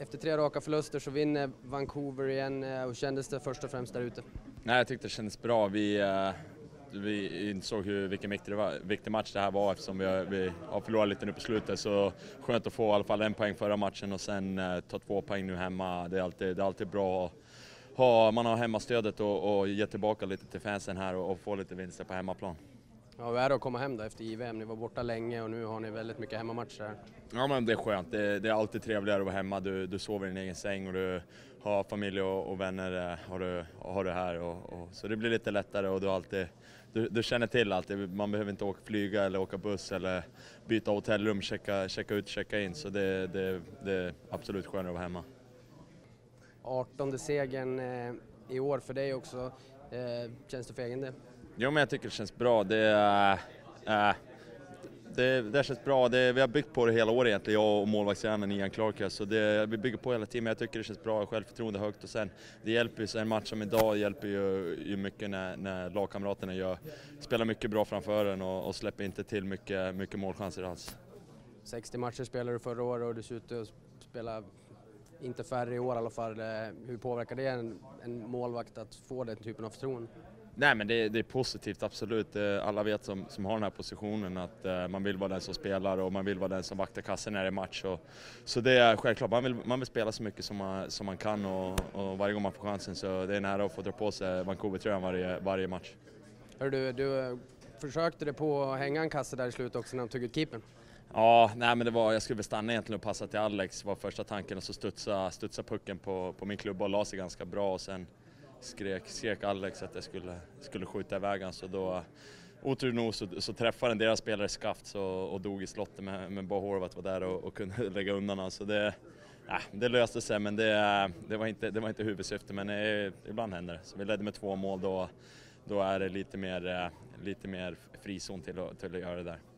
Efter 3 raka förluster så vinner Vancouver igen. Och kändes det först och främst där ute? Nej, jag tyckte det kändes bra. Vi insåg vilken viktig match det här var eftersom vi har förlorat lite nu på slutet. Så skönt att få i alla fall 1 poäng förra matchen och sen ta 2 poäng nu hemma. Det är alltid bra att man har hemmastödet och ge tillbaka lite till fansen här och få lite vinster på hemmaplan. Ja, hur är det att komma hem då efter JVM? Ni var borta länge och nu har ni väldigt mycket hemmamatcher här. Ja, men det är skönt. Det är alltid trevligare att vara hemma. Du sover i din egen säng och du har familj och vänner har du här. Så det blir lite lättare och du känner till allt. Man behöver inte flyga eller åka buss eller byta hotellrum, checka ut, checka in. Så det är absolut skönare att vara hemma. 18:e segern i år för dig också. Känns det för egen del? Jo, men jag tycker det känns bra. Det känns bra. Vi har byggt på det hela året egentligen, jag och målvaktstränaren Ian Clark. Så vi bygger på hela tiden. Jag tycker det känns bra, självförtroende högt. Och sen, det hjälper ju, så en match som idag hjälper ju mycket när lagkamraterna spelar mycket bra framför en och släpper inte till mycket målchanser alls. 60 matcher spelade du förra året och du ser ut att spela inte färre i år i alla fall. Hur påverkar det en målvakt att få den typen av förtroende? Nej, men det är positivt, absolut. Alla vet som har den här positionen att man vill vara den som spelar och man vill vara den som vaktar kassen när det är match. Så det är självklart, man vill spela så mycket som man kan och varje gång man får chansen så det är nära att få dra på sig Vancouver-tröjan varje match. Du försökte det på att hänga en kasse där i slutet också när de tog ut keepern? Ja, nej, men jag skulle väl stanna egentligen och passa till Alex var första tanken och så studsa pucken på min klubba och la sig ganska bra och sen skrek Alex att jag skulle skjuta iväg han, så då otur nog så träffade en deras spelare skaft och dog i slottet men bara Horvath var där och kunde lägga undan han. Så det löste sig, men det var inte huvudsyfte, men ibland händer det. Så vi ledde med 2 mål, då är det lite mer frizon till att göra det där.